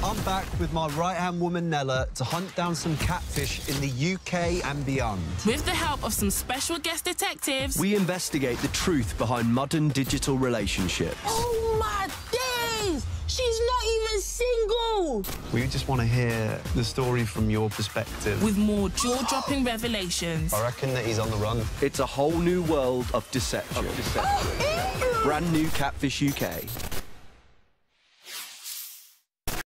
I'm back with my right-hand woman, Nella, to hunt down some catfish in the UK and beyond. With the help of some special guest detectives, we investigate the truth behind modern digital relationships. Oh, my days! She's not even single! We just want to hear the story from your perspective. with more jaw-dropping revelations. I reckon that he's on the run. It's a whole new world of deception. Brand new Catfish UK.